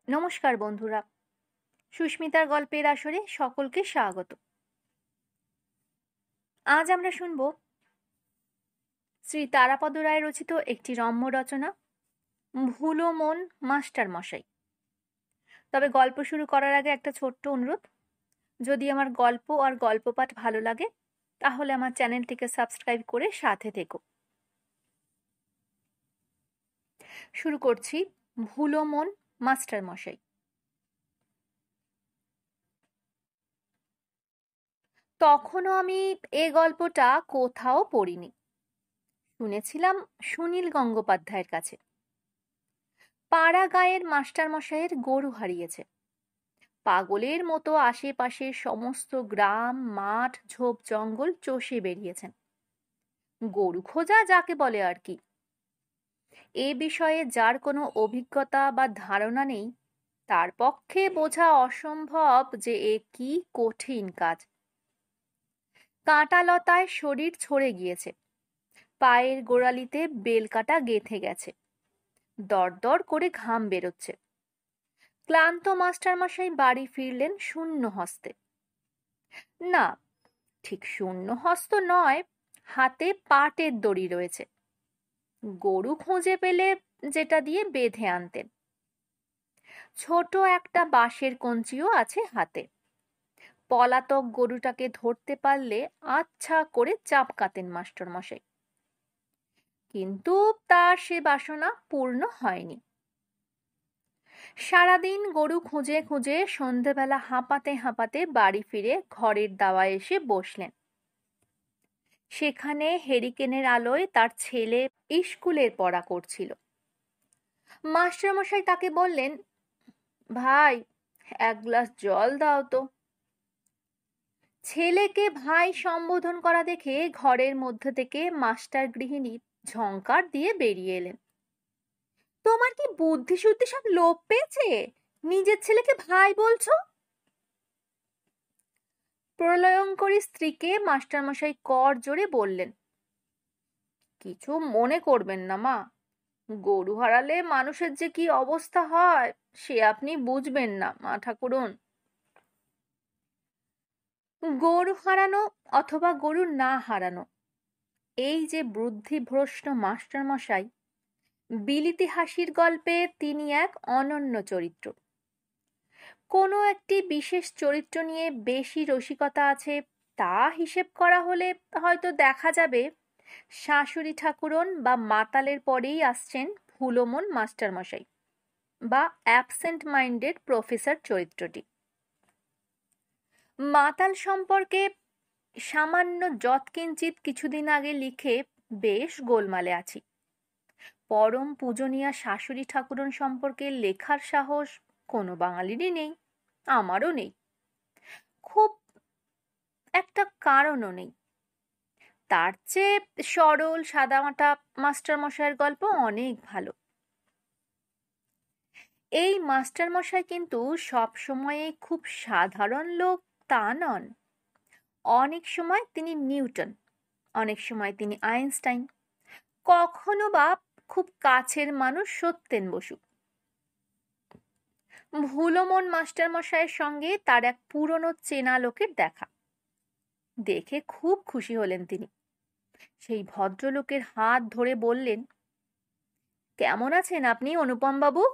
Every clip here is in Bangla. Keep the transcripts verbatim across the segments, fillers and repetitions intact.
নমস্কার বন্ধুরা, সুস্মিতার গল্পের আসরে সকলকে স্বাগত। আজ আমরা শুনব শ্রী তারাপদ রায় রচিত একটি রম্য রচনা, ভুলোমন মাস্টারমশাই। তবে গল্প শুরু করার আগে একটা ছোট্ট অনুরোধ, যদি আমার গল্প আর গল্প পাঠ ভালো লাগে তাহলে আমার চ্যানেলটিকে সাবস্ক্রাইব করে সাথে থেকো। শুরু করছি ভুলোমন মাস্টারমশাই। তখনও আমি এ গল্পটা কোথাও পড়িনি, শুনেছিলাম সুনীল গঙ্গোপাধ্যায়ের কাছে। পাড়া গাঁয়ের মাস্টারমশাইয়ের গরু হারিয়েছে। পাগলের মতো আশেপাশে সমস্ত গ্রাম, মাঠ, ঝোপ জঙ্গল চষে বেরিয়েছেন। গরু খোঁজা যাকে বলে আর কি। এ বিষয়ে যার কোনো অভিজ্ঞতা বা ধারণা নেই তার পক্ষে বোঝা অসম্ভব যে এ কি কঠিন কাজ। কাঁটালতায় শরীর ছড়ে গিয়েছে, পায়ের গোড়ালিতে বেলকাটা গেঁথে গেছে, দরদর করে ঘাম বেরোচ্ছে। ক্লান্ত মাস্টারমশাই বাড়ি ফিরলেন শূন্য হস্তে। না, ঠিক শূন্য হস্ত নয়, হাতে পাটের দড়ি রয়েছে। গরু খুঁজে পেলে যেটা দিয়ে বেঁধে আনতেন। ছোট একটা বাঁশের কঞ্চিও আছে হাতে। পলাতক গরুটাকে ধরতে পারলে আচ্ছা করে চাপকাতেন মাস্টারমশাই। কিন্তু তার সে বাসনা পূর্ণ হয়নি। সারাদিন গরু খুঁজে খুঁজে সন্ধেবেলা হাঁপাতে হাঁপাতে বাড়ি ফিরে ঘরের দাওয়ায় এসে বসলেন। সেখানে হেরিকেনের আলোয় তার ছেলে স্কুলের পড়া করছিল। মাস্টারমশাই তাকে বললেন, ভাই, এক গ্লাস জল দাও তো। ছেলেকে ভাই সম্বোধন করা দেখে ঘরের মধ্যে থেকে মাস্টার গৃহিণী ঝংকার দিয়ে বেরিয়ে এলেন। তোমার কি বুদ্ধি শুদ্ধি সব লোপ পেয়েছে? নিজের ছেলেকে ভাই বলছো? প্রলয়ঙ্করী স্ত্রীকে মাস্টারমশাই কর জোরে বললেন, কিছু মনে করবেন না মা, গরু হারালে মানুষের যে কি অবস্থা হয় সে আপনি বুঝবেন না মা ঠাকুরন। গরু হারানো অথবা গরু না হারানো, এই যে বুদ্ধিভ্রষ্ট মাস্টারমশাই, বিলিতি হাসির গল্পে তিনি এক অনন্য চরিত্র। কোনো একটি বিশেষ চরিত্র নিয়ে বেশি রসিকতা আছে তা হিসেব করা হলে হয়তো দেখা যাবে শাশুড়ি ঠাকুরন বা মাতালের পরেই আসছেন ভুলোমন মাস্টারমশাই বা অ্যাবসেন্ট মাইন্ডেড প্রফেসর চরিত্রটি। মাতাল সম্পর্কে সামান্য যৎকিঞ্চিত কিছুদিন আগে লিখে বেশ গোলমালে আছি। পরম পূজনীয়া শাশুড়ি ঠাকুরন সম্পর্কে লেখার সাহস কোনো বাঙালিরই নেই, আমারও নেই। খুব একটা কারণও নেই। তার চেয়ে সরল সাদামাটা মাস্টারমশাইয়ের গল্প অনেক ভালো। এই মাস্টারমশাই কিন্তু সব সময়ে খুব সাধারণ লোক তা নন। অনেক সময় তিনি নিউটন, অনেক সময় তিনি আইনস্টাইন, কখনো বা খুব কাছের মানুষ সত্যেন বসু। ভুলোমন মাস্টারমশাইয়ের সঙ্গে তার এক পুরনো চেনা লোকের দেখা। দেখে খুব খুশি হলেন তিনি। সেই ভদ্রলোকের হাত ধরে বললেন, কেমন আছেন আপনি অনুপম বাবু?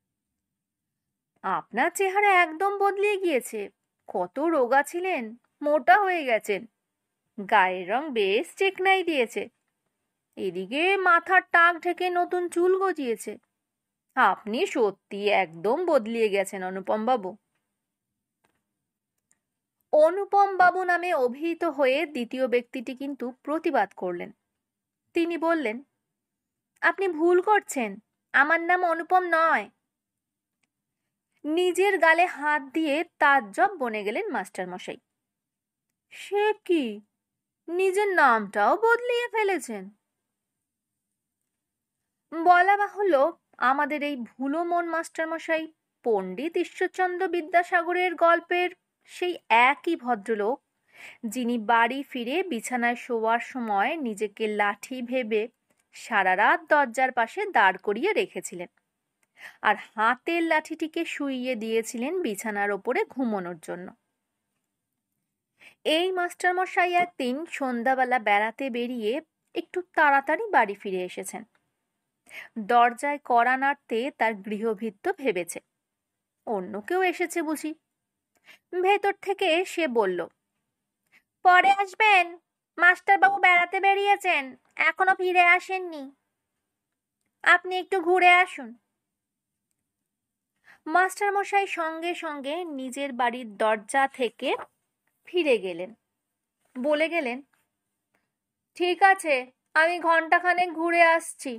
আপনার চেহারা একদম বদলে গিয়েছে। কত রোগা ছিলেন, মোটা হয়ে গেছেন। গায়ের রং বেশ চেকনাই দিয়েছে। এদিকে মাথার টাক ঢেকে নতুন চুল গজিয়েছে। আপনি সত্যি একদম বদলিয়ে গেছেন অনুপম বাবু। অনুপম বাবু নামে অভিহিত হয়ে দ্বিতীয় ব্যক্তিটি কিন্তু প্রতিবাদ করলেন। তিনি বললেন, আপনি ভুল করছেন, আমার নাম অনুপম নয়। নিজের গালে হাত দিয়ে তাজ্জব বনে গেলেন মাস্টারমশাই। সে কি, নিজের নামটাও বদলিয়ে ফেলেছেন? বলা বাহুল্য, আমাদের এই ভুলোমন মাস্টারমশাই পণ্ডিত ঈশ্বরচন্দ্র বিদ্যাসাগরের গল্পের সেই একই ভদ্রলোক যিনি বাড়ি ফিরে বিছানায় শোয়ার সময় নিজেকে লাঠি ভেবে সারা রাত দরজার পাশে দাঁড় করিয়ে রেখেছিলেন, আর হাতের লাঠিটিকে শুইয়ে দিয়েছিলেন বিছানার ওপরে ঘুমানোর জন্য। এই মাস্টারমশাই একদিন সন্ধ্যাবেলা বেড়াতে বেরিয়ে একটু তাড়াতাড়ি বাড়ি ফিরে এসেছেন। দরজায় কড়া নাড়তে তার গৃহভৃত্য ভেবেছে অন্য কেউ এসেছে বুঝি। ভেতর থেকে সে বলল, পরে আসবেন, মাস্টারবাবু বেড়াতে বেরিয়েছেন, এখনো ফিরে আসেননি, আপনি একটু ঘুরে আসুন। মাস্টারমশাই সঙ্গে সঙ্গে নিজের বাড়ির দরজা থেকে ফিরে গেলেন, বলে গেলেন, ঠিক আছে, আমি ঘন্টাখানেক ঘুরে আসছি।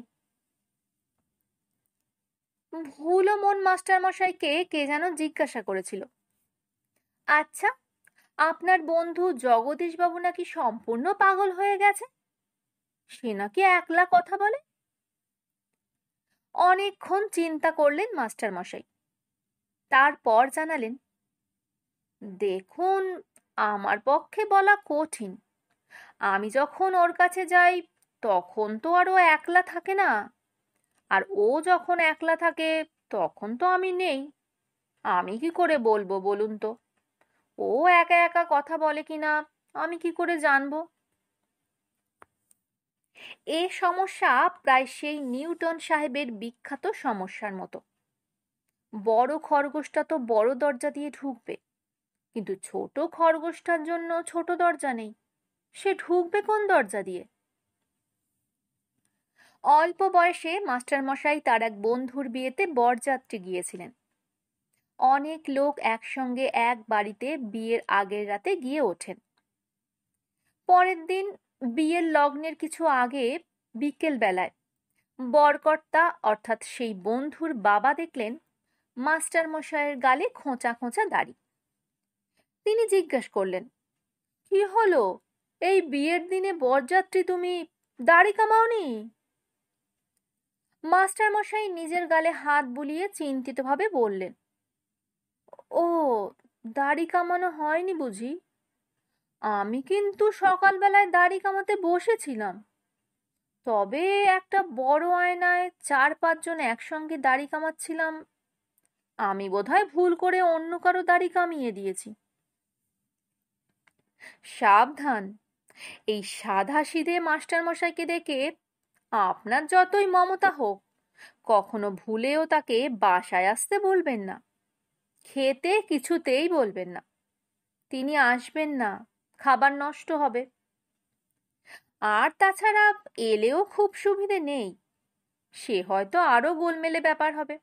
ভুলমন মাস্টারমশাইকে কে যেন জিজ্ঞাসা করেছিল, আচ্ছা, আপনার বন্ধু জগদীশবাবু নাকি সম্পূর্ণ পাগল হয়ে গেছে, সে নাকি একলা কথা বলে। অনেকক্ষণ চিন্তা করলেন মাস্টারমশাই, তারপর জানালেন, দেখুন, আমার পক্ষে বলা কঠিন। আমি যখন ওর কাছে যাই তখন তো আর ও একলা থাকে না, আর ও যখন একলা থাকে তখন তো আমি নেই। আমি কি করে বলবো বলুন তো? ও একা একা কথা বলে কিনা আমি কি করে জানবো? এ সমস্যা প্রায় সেই নিউটন সাহেবের বিখ্যাত সমস্যার মতো। বড় খরগোশটা তো বড় দরজা দিয়ে ঢুকবে, কিন্তু ছোট খরগোশটার জন্য ছোট দরজা নেই, সে ঢুকবে কোন দরজা দিয়ে? অল্প বয়সে মাস্টারমশাই তার এক বন্ধুর বিয়েতে বরযাত্রী গিয়েছিলেন। অনেক লোক একসঙ্গে এক বাড়িতে বিয়ের আগের রাতে গিয়ে ওঠেন। পরের দিন বিয়ের লগ্নের কিছু আগে বিকেল বেলায় বরকর্তা অর্থাৎ সেই বন্ধুর বাবা দেখলেন মাস্টারমশাইয়ের গালে খোঁচা খোঁচা দাড়ি। তিনি জিজ্ঞেস করলেন, কি হলো, এই বিয়ের দিনে বরযাত্রী তুমি, দাড়ি কামাওনি? মাস্টারমশাই নিজের গালে হাত বুলিয়ে চিন্তিতভাবে বললেন, ও, দাড়ি কামানো হয়নি বুঝি? আমি কিন্তু সকালবেলায় দাড়ি কামাতে বসেছিলাম, তবে একটা বড় আয়নায় চার পাঁচজন একসঙ্গে দাড়ি কামাচ্ছিলাম, আমি বোধহয় ভুল করে অন্য কারো দাড়ি কামিয়ে দিয়েছি। সাবধান, এই সাধাসিধে মাস্টারমশাইকে দেখে আপনার যতই মমতা হোক, কখনো ভুলেও তাকে বাসায় আসতে বলবেন না, খেতে কিছুতেই বলবেন না। তিনি আসবেন না, খাবার নষ্ট হবে। আর তাছাড়া এলেও খুব সুবিধে নেই, সে হয়তো আরো গোলমেলে ব্যাপার হবে।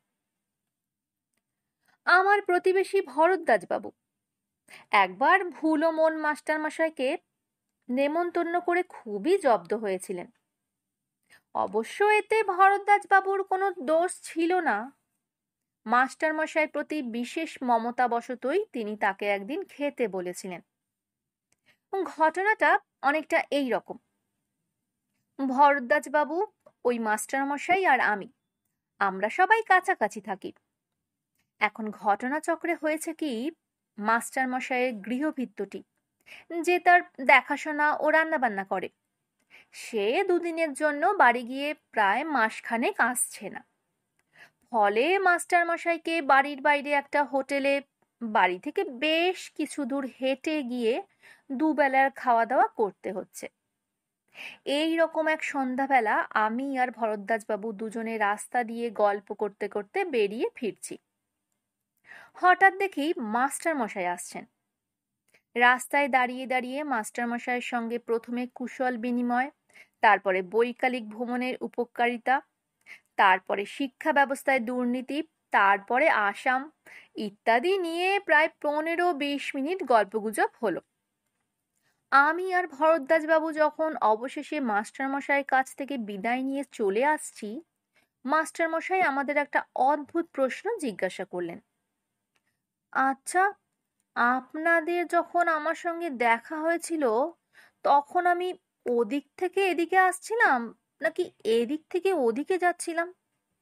আমার প্রতিবেশী ভরদ্বাজবাবু একবার ভুলমন মাস্টারমশাইকে নেমন্তন্ন করে খুবই জব্দ হয়েছিলেন। অবশ্য এতে ভরদ্বাজবাবুর কোনো দোষ ছিল না। মাস্টারমশাইয়ের প্রতি বিশেষ মমতাবশতই তিনি তাকে একদিন খেতে বলেছিলেন। ঘটনাটা অনেকটা এই রকম। ভরদ্বাজবাবু, ওই মাস্টারমশাই আর আমি, আমরা সবাই কাছাকাছি থাকি। এখন ঘটনাচক্রে হয়েছে কি, মাস্টারমশাইয়ের গৃহভৃত্যটি, যে তার দেখাশোনা ও রান্নাবান্না করে, সে দুদিনের জন্য বাড়ি গিয়ে প্রায় মাসখানেক আসছে না। ফলে মাস্টারমশাইকে বাড়ির বাইরে একটা হোটেলে বাড়ি থেকে বেশ কিছু দূর হেঁটে গিয়ে দুবেলার খাওয়া দাওয়া করতে হচ্ছে। এই রকম এক সন্ধ্যাবেলা আমি আর ভরদ্বাজবাবু দুজনে রাস্তা দিয়ে গল্প করতে করতে বেরিয়ে ফিরছি। হঠাৎ দেখি মাস্টারমশাই আসছেন। রাস্তায় দাঁড়িয়ে দাঁড়িয়ে মাস্টারমশাইয়ের সঙ্গে প্রথমে কুশল বিনিময়, তারপরে বৈকালিক ভ্রমণের উপকারিতা, তারপরে শিক্ষা ব্যবস্থায় দুর্নীতি, তারপরে আসাম ইত্যাদি নিয়ে প্রায় পনেরো বিশ মিনিট গল্পগুজব হলো। আমি আর ভরদ্বাজবাবু যখন অবশেষে মাস্টারমশাইয়ের কাছ থেকে বিদায় নিয়ে চলে আসছি, মাস্টারমশাই আমাদের একটা অদ্ভুত প্রশ্ন জিজ্ঞাসা করলেন, আচ্ছা, আপনাদের যখন আমার সঙ্গে দেখা হয়েছিল তখন আমি ওদিক থেকে এদিকে আসছিলাম নাকি এদিক থেকে ওদিকে যাচ্ছিলাম?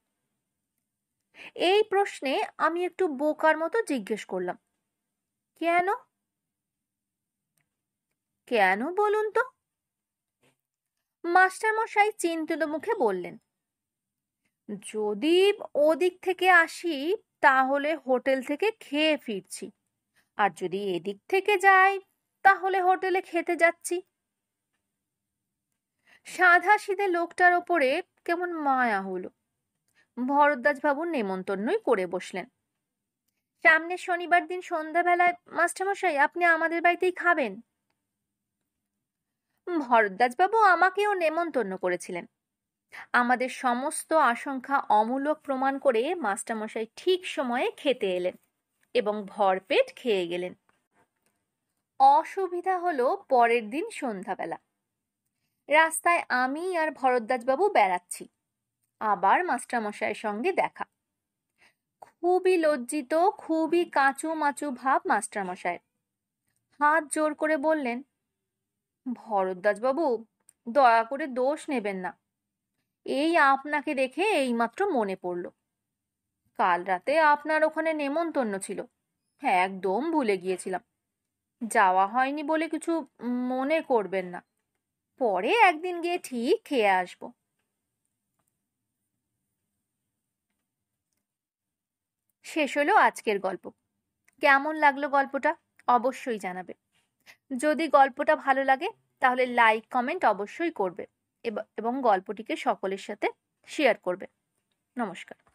এই প্রশ্নে আমি একটু বোকার মতো জিজ্ঞেস করলাম, কেন? কেন বলুন তো? মাস্টারমশাই চিন্তিত মুখে বললেন, যদি ওদিক থেকে আসি তাহলে হোটেল থেকে খেয়ে ফিরছি, আর যদি এদিক থেকে যাই তাহলে হোটেলে খেতে যাচ্ছি। সাধাসিধে লোকটার ওপরে কেমন মায়া হলো। ভরদ্বাজ বাবু নেমন্তন্নই করে বসলেন। সামনের শনিবার দিন সন্ধ্যাবেলায় মাস্টারমশাই আপনি আমাদের বাড়িতেই খাবেন। ভরদ্বাজ বাবু আমাকেও নেমন্তন্ন করেছিলেন। আমাদের সমস্ত আশঙ্কা অমূলক প্রমাণ করে মাস্টারমশাই ঠিক সময়ে খেতে এলেন এবং ভরপেট খেয়ে গেলেন। অসুবিধা হলো পরের দিন সন্ধ্যাবেলা রাস্তায় আমি আর ভরদ্বাজ বাবু বেড়াচ্ছি, আবার মাস্টারমশাইয়ের সঙ্গে দেখা। খুবই লজ্জিত, খুবই কাঁচু মাচু ভাব মাস্টারমশাই। হাত জোর করে বললেন, ভরদ্বাজ বাবু দয়া করে দোষ নেবেন না, এই আপনাকে দেখে এইমাত্র মনে পড়ল। কাল রাতে আপনার ওখানে নেমন্তন্ন ছিল, একদম ভুলে গিয়েছিলাম। যাওয়া হয়নি বলে কিছু মনে করবেন না, পরে একদিন গিয়ে ঠিক খেয়ে আসব। শেষ হলো আজকের গল্প। কেমন লাগলো গল্পটা অবশ্যই জানাবে। যদি গল্পটা ভালো লাগে তাহলে লাইক কমেন্ট অবশ্যই করবে এবং গল্পটিকে সকলের সাথে শেয়ার করবে। নমস্কার।